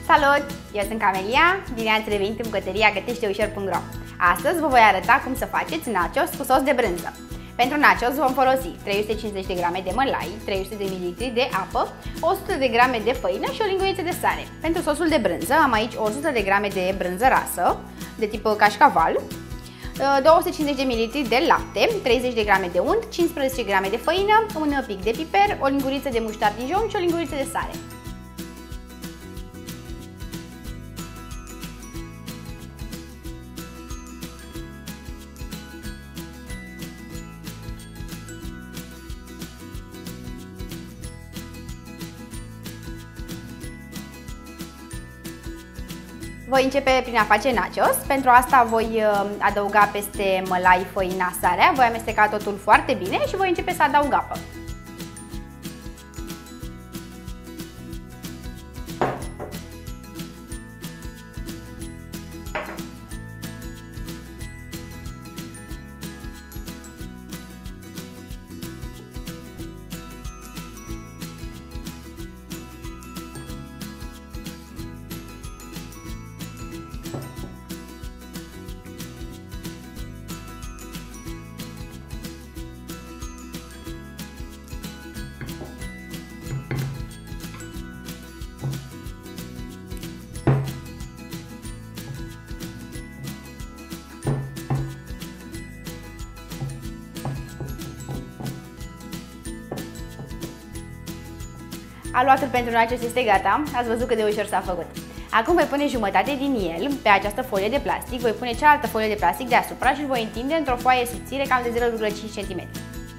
Salut! Eu sunt Camelia, bine ați revenit în bucătăria găteșteușor.ro. Astăzi vă voi arăta cum să faceți nachos cu sos de brânză. Pentru nachos vom folosi 350 de grame de mălai, 300 de ml de apă, 100 de grame de făină și o linguriță de sare. Pentru sosul de brânză am aici 100 de grame de brânză rasă, de tip cașcaval, 250 de ml de lapte, 30 de grame de unt, 15 grame de făină, un pic de piper, o linguriță de muștar Dijon și o linguriță de sare. Voi începe prin a face nachos. Pentru asta voi adăuga peste mălai, făina, sarea, voi amesteca totul foarte bine și voi începe să adaug apă. Aluatul pentru nachos este gata, ați văzut cât de ușor s-a făcut. Acum voi pune jumătate din el pe această folie de plastic, voi pune cealaltă folie de plastic deasupra și îl voi întinde într-o foaie subțire cam de 0,5 cm.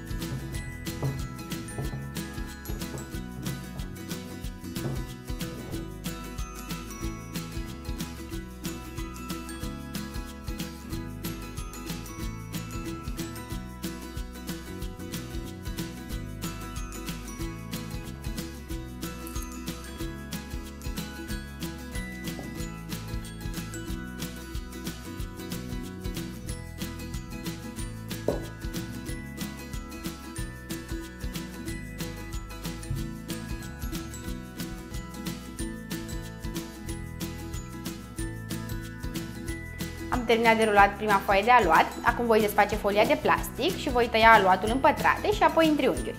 Am terminat de rulat prima foaie de aluat, acum voi desface folia de plastic și voi tăia aluatul în pătrate și apoi în triunghiuri.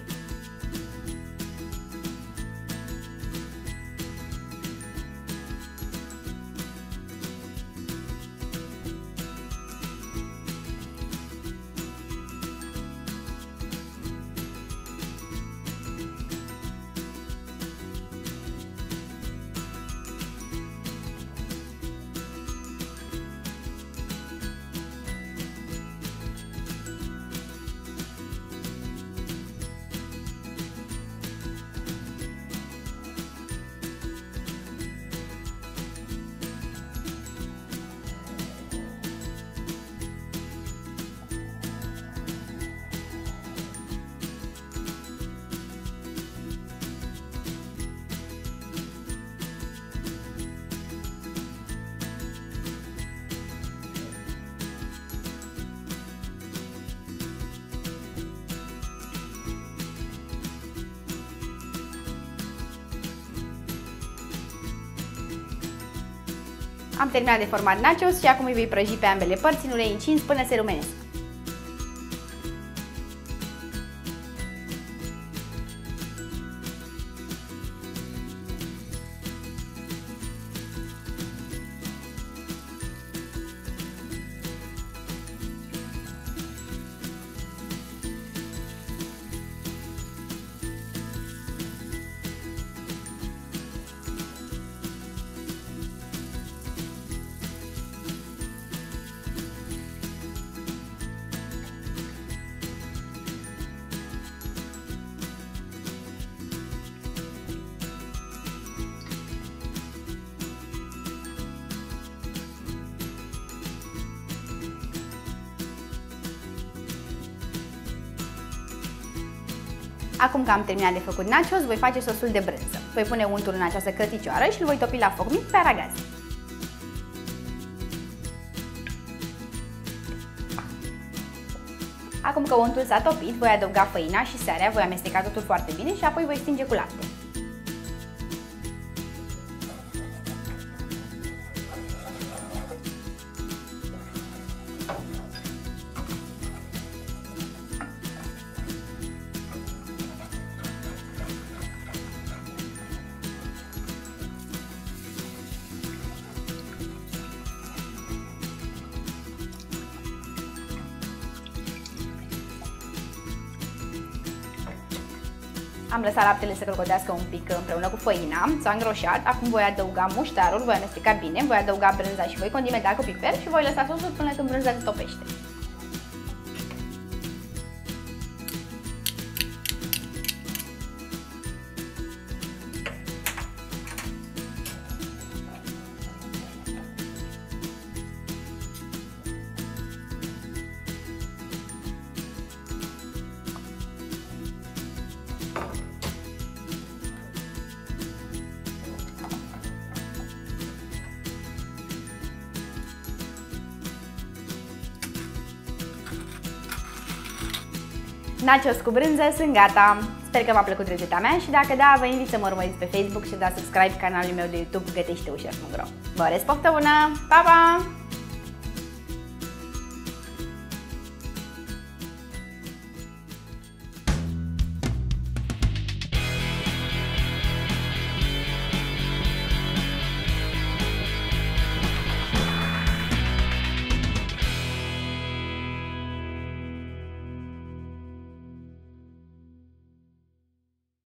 Am terminat de format nachos și acum îi voi prăji pe ambele părți în ulei încins până se rumenesc. Acum că am terminat de făcut nachos, voi face sosul de brânză. Voi pune untul în această căticioară și îl voi topi la foc mic pe aragaz. Acum că untul s-a topit, voi adăuga făina și sarea, voi amesteca totul foarte bine și apoi voi stinge cu lapte. Am lăsat laptele să călcotească un pic împreună cu făina, s-a îngroșat. Acum voi adăuga muștarul, voi amesteca bine, voi adăuga brânza și voi condimenta cu piper și voi lăsa sosul până când brânza se topește. Nachos cu brânză sunt gata! Sper că v-a plăcut rețeta mea și dacă da, vă invit să mă urmăriți pe Facebook și dați subscribe canalului meu de YouTube gătește-ușor.ro. Vă urez poftă bună! Pa, pa!